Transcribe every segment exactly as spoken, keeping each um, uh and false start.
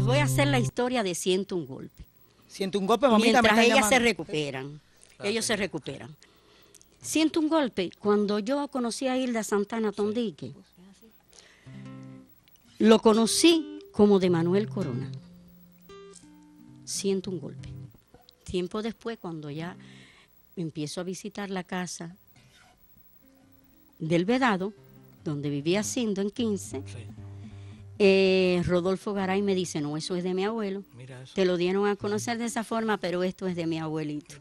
les voy a hacer la historia de Siento un golpe. Siento un golpe, mamita. Mientras me ellas están se llamando. recuperan. Ellos se recuperan. Siento un golpe. Cuando yo conocí a Hilda Santana Tondique, lo conocí como de Manuel Corona. Siento un golpe. Tiempo después, cuando ya empiezo a visitar la casa del Vedado, donde vivía Cindo en quince, Sí. eh, Rodolfo Garay me dice, no, eso es de mi abuelo. Mira eso. Te lo dieron a conocer de esa forma, pero esto es de mi abuelito.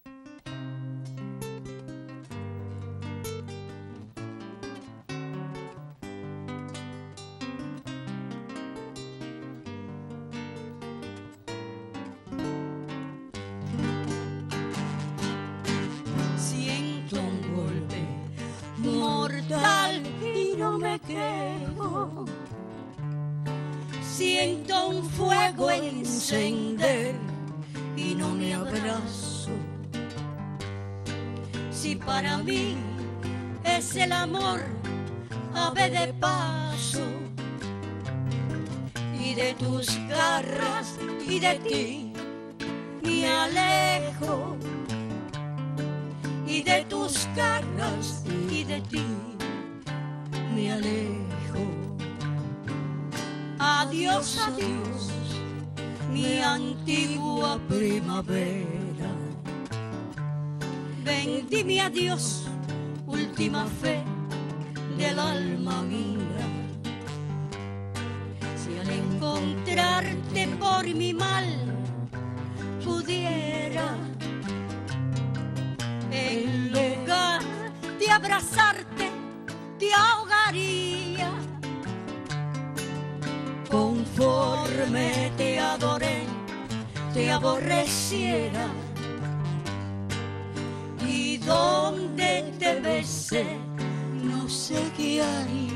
Siento un golpe mortal y no me quejo. Siento un fuego encender y no me abrazo. Si para mí es el amor ave de paso, y de tus garras y de ti me alejo, y de tus garras y de ti me alejo. Adiós, adiós, mi antigua primavera. Ven, dime adiós, última fe del alma mía. Si al encontrarte por mi mal pudiera, en lugar de abrazarte, te ahogaría. Conforme te adoré, te aborreciera. Y donde te besé, no sé qué haría.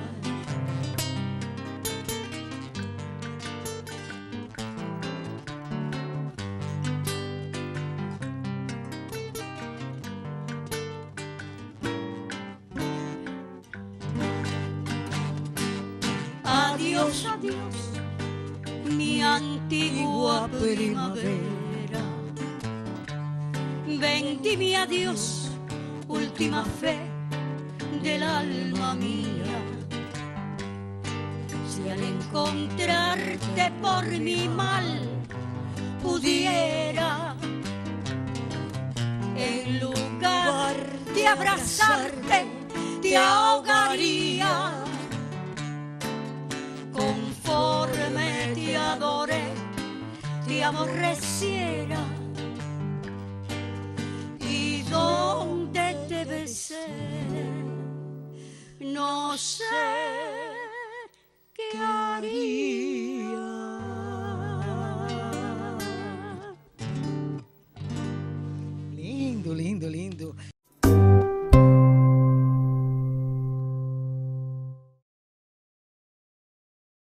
Adiós, adiós, mi antigua primavera. Ven, dime adiós, última fe del alma mía. Si al encontrarte por mi mal pudiera, en lugar de abrazarte, te ahogaría. Conforme te adoré, te aborreciera. Y donde te besé, no sé qué haría. Lindo, lindo, lindo.